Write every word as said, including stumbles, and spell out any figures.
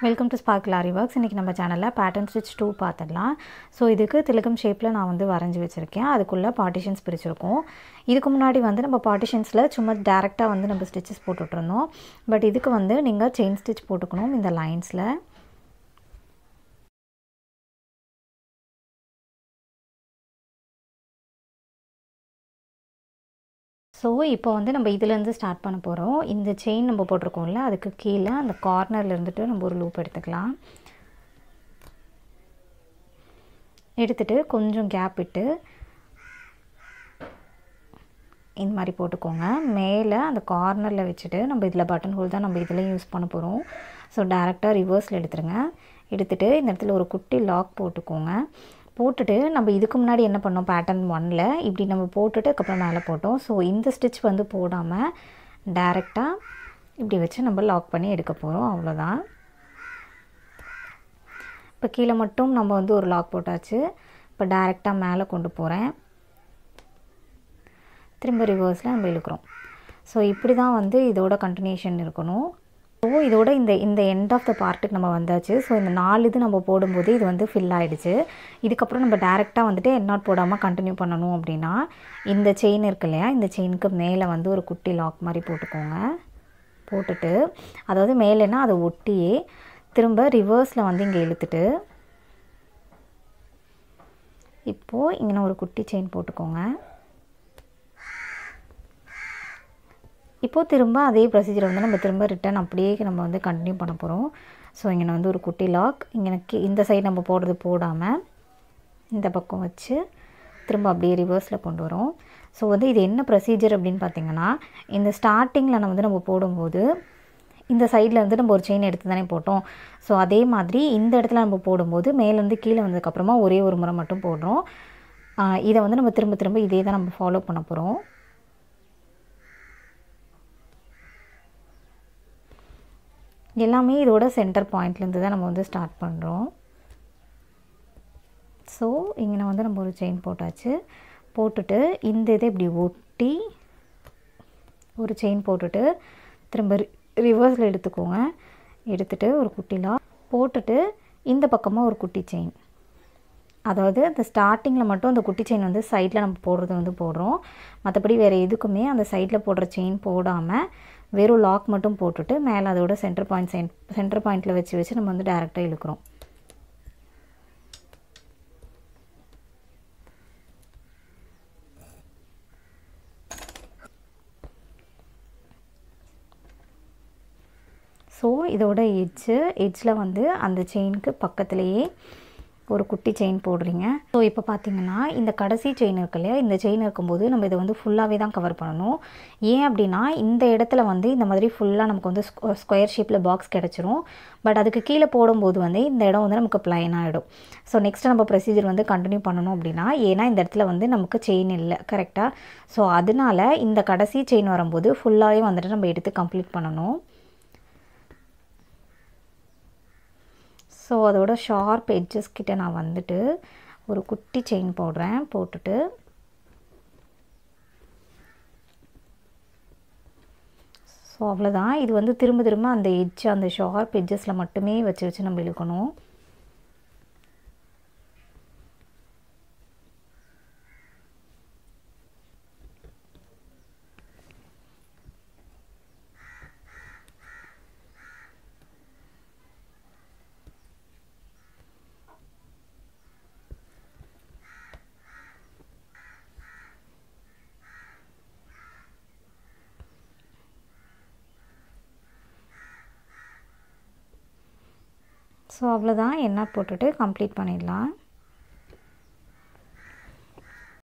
Welcome to sparkle aari works. இன்றைக்கி நம்ம சேனலில் பேட்டர்ன் ஸ்டிச் டூ பார்த்துடலாம். ஸோ இதுக்கு திலகம் ஷேப்பில் நான் வந்து வரைஞ்சி வச்சுருக்கேன். அதுக்குள்ளே பார்ட்டிஷன்ஸ் பிரிச்சுருக்கோம். இதுக்கு முன்னாடி வந்து நம்ம பார்ட்டிஷன்ஸில் சும்மா டேரெக்டாக வந்து நம்ம ஸ்டிச்சஸ் போட்டுட்ருந்தோம். பட் இதுக்கு வந்து நீங்கள் செயின் ஸ்டிச் போட்டுக்கணும் இந்த லைன்ஸில். ஸோ இப்போ வந்து நம்ம இதிலேருந்து ஸ்டார்ட் பண்ண போகிறோம். இந்த செயின் நம்ம போட்டிருக்கோம்ல, அதுக்கு கீழே அந்த கார்னரில் இருந்துட்டு நம்ம ஒரு லூப் எடுத்துக்கலாம். எடுத்துகிட்டு கொஞ்சம் கேப் விட்டு இந்த மாதிரி போட்டுக்கோங்க. மேலே அந்த கார்னரில் வச்சுட்டு நம்ம இதில் பட்டன் ஹோல் தான் நம்ம இதில் யூஸ் பண்ண போகிறோம். ஸோ டேரெக்டாக ரிவர்ஸில் எடுத்துருங்க. எடுத்துகிட்டு இந்த இடத்துல ஒரு குட்டி லாக் போட்டுக்கோங்க. போட்டுட்டு நம்ம இதுக்கு முன்னாடி என்ன பண்ணோம், பேட்டர்ன் ஒன்னில் இப்படி நம்ம போட்டுட்டு அதுக்கப்புறம் மேலே போட்டோம். ஸோ இந்த ஸ்டிச் வந்து போடாமல் டைரெக்டாக இப்படி வச்சு நம்ம லாக் பண்ணி எடுக்க போகிறோம். அவ்வளோதான். இப்போ கீழே மட்டும் நம்ம வந்து ஒரு லாக் போட்டாச்சு. இப்போ டைரெக்டாக மேலே கொண்டு போகிறேன். திரும்ப ரிவர்ஸில் நம்ம இழுக்கிறோம். ஸோ இப்படி தான் வந்து இதோட கண்டினியூஷன் இருக்கணும். ஸோ இதோட இந்த இந்த எண்ட் ஆஃப் த பார்ட்டுக்கு நம்ம வந்தாச்சு. ஸோ இந்த நாலு இது நம்ம போடும்போது இது வந்து ஃபில் ஆகிடுச்சு. இதுக்கப்புறம் நம்ம டேரெக்டாக வந்துட்டு எண்ட் நாட் போடாமல் கண்டினியூ பண்ணணும் அப்படின்னா இந்த செயின் இருக்கு இல்லையா, இந்த செயினுக்கு மேலே வந்து ஒரு குட்டி லாக் மாதிரி போட்டுக்கோங்க. போட்டுட்டு அதாவது மேலேன்னா அதை ஒட்டியே திரும்ப ரிவர்ஸில் வந்து இங்கே இழுத்துட்டு இப்போது இங்கே ஒரு குட்டி செயின் போட்டுக்கோங்க. இப்போது திரும்ப அதே ப்ரொசீஜர் வந்து நம்ம திரும்ப ரிட்டன் அப்படியே நம்ம வந்து கண்டினியூ பண்ண போகிறோம். ஸோ இங்கே வந்து ஒரு குட்டி லாக் இங்கே இந்த சைடு நம்ம போடுறது போடாமல் இந்த பக்கம் வச்சு திரும்ப அப்படியே ரிவர்ஸில் கொண்டு வரோம். ஸோ வந்து இது என்ன ப்ரொசீஜர் அப்படின்னு பார்த்திங்கன்னா, இந்த ஸ்டார்டிங்கில் நம்ம வந்து நம்ம போடும்போது இந்த சைடில் வந்து நம்ம ஒரு செயின் எடுத்து தானே போட்டோம். ஸோ அதே மாதிரி இந்த இடத்துல நம்ம போடும்போது மேலேருந்து கீழே வந்ததுக்கப்புறமா ஒரே ஒரு முறை மட்டும் போடுறோம். இதை வந்து நம்ம திரும்ப திரும்ப இதே தான் நம்ம ஃபாலோ பண்ண போகிறோம். எல்லாமே இதோட சென்டர் பாயிண்ட்லேருந்து தான் நம்ம வந்து ஸ்டார்ட் பண்ணுறோம். ஸோ இங்கே வந்து நம்ம ஒரு செயின் போட்டாச்சு. போட்டுட்டு இந்த இதை இப்படி ஒட்டி ஒரு செயின் போட்டுட்டு திரும்ப ரிவர்ஸில் எடுத்துக்கோங்க. எடுத்துகிட்டு ஒரு குட்டி லாக் போட்டுட்டு இந்த பக்கமாக ஒரு குட்டி செயின், அதாவது அந்த ஸ்டார்டிங்கில் மட்டும் அந்த குட்டி செயின் வந்து சைடில் நம்ம போடுறது வந்து போடுறோம். மற்றபடி வேறு எதுக்குமே அந்த சைடில் போடுற செயின் போடாமல் வெறும் லாக் மட்டும் போட்டுட்டு மேலே அதோட சென்டர் பாயிண்ட் சென் சென்டர் பாயிண்டில் வச்சு வச்சு நம்ம வந்து டேரெக்டாக இழுக்கிறோம். ஸோ இதோட எட்ஜு எட்ஜில் வந்து அந்த செயினுக்கு பக்கத்துலேயே ஒரு குட்டி செயின் போடுறீங்க. ஸோ இப்போ பார்த்திங்கன்னா இந்த கடைசி செயின் இருக்கு இல்லையா, இந்த செயின் இருக்கும்போது நம்ம இதை வந்து ஃபுல்லாகவே தான் கவர் பண்ணணும். ஏன் அப்படின்னா இந்த இடத்துல வந்து இந்த மாதிரி ஃபுல்லாக நமக்கு வந்து ஸ்கொயர் ஷேப்பில் பாக்ஸ் கிடச்சிரும். பட் அதுக்கு கீழே போடும்போது வந்து இந்த இடம் வந்து நமக்கு ப்ளைன் ஆகிடும். ஸோ நெக்ஸ்ட் நம்ம ப்ரொசீஜர் வந்து கண்டினியூ பண்ணணும் அப்படின்னா, ஏன்னா இந்த இடத்துல வந்து நமக்கு செயின் இல்லை கரெக்டாக. ஸோ அதனால இந்த கடைசி செயின் வரும்போது ஃபுல்லாகவே வந்துட்டு நம்ம எடுத்து கம்ப்ளீட் பண்ணணும். ஸோ அதோட ஷார்ப் எட்ஜஸ் கிட்ட நான் வந்துட்டு ஒரு குட்டி செயின் போடுறேன். போட்டுட்டு ஸோ அவ்வளோதான். இது வந்து திரும்ப திரும்ப அந்த எட்ஜ் அந்த ஷார்ப் எட்ஜஸில் மட்டுமே வச்சு வச்சு நம்ம இழுக்கணும். ஸோ அவ்வளோதான். எண்ணெய் போட்டுட்டு கம்ப்ளீட் பண்ணிடலாம்.